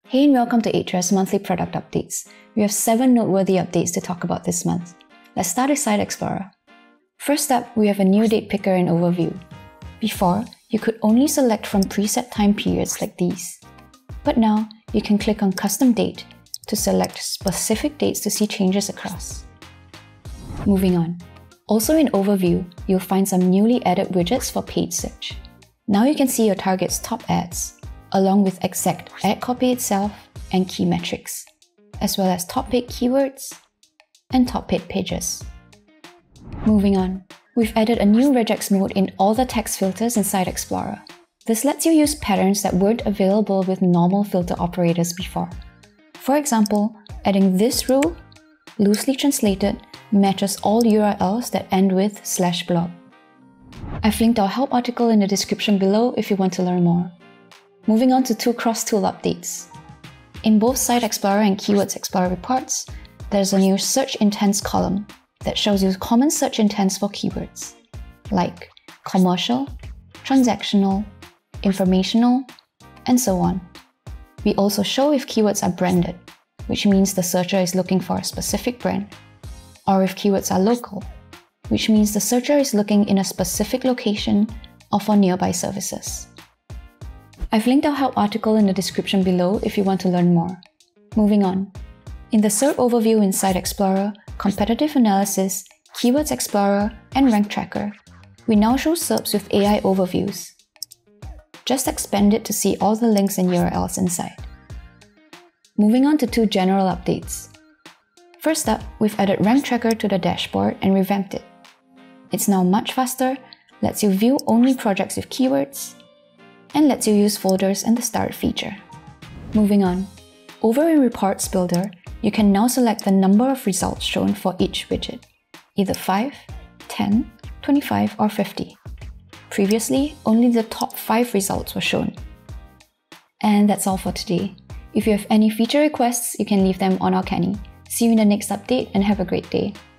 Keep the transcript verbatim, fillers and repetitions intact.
Hey and welcome to Ahrefs Monthly Product Updates. We have seven noteworthy updates to talk about this month. Let's start with Site Explorer. First up, we have a new date picker and overview. Before, you could only select from preset time periods like these. But now, you can click on Custom Date to select specific dates to see changes across. Moving on. Also in Overview, you'll find some newly added widgets for paid search. Now you can see your target's top ads, along with exact ad copy itself and key metrics, as well as top paid keywords and top paid pages. Moving on, we've added a new regex mode in all the text filters in Site Explorer. This lets you use patterns that weren't available with normal filter operators before. For example, adding this rule, loosely translated, matches all U R Ls that end with slash blog. I've linked our help article in the description below if you want to learn more. Moving on to two cross-tool updates. In both Site Explorer and Keywords Explorer reports, there's a new search intents column that shows you common search intents for keywords, like commercial, transactional, informational, and so on. We also show if keywords are branded, which means the searcher is looking for a specific brand, or if keywords are local, which means the searcher is looking in a specific location or for nearby services. I've linked our help article in the description below if you want to learn more. Moving on. In the S E R P overview in Site Explorer, Competitive Analysis, Keywords Explorer, and Rank Tracker, we now show S E R Ps with A I overviews. Just expand it to see all the links and U R Ls inside. Moving on to two general updates. First up, we've added Rank Tracker to the dashboard and revamped it. It's now much faster, lets you view only projects with keywords, and lets you use folders and the Start feature. Moving on. Over in Reports Builder, you can now select the number of results shown for each widget, either five, ten, twenty-five, or fifty. Previously, only the top five results were shown. And that's all for today. If you have any feature requests, you can leave them on our Canny. See you in the next update and have a great day.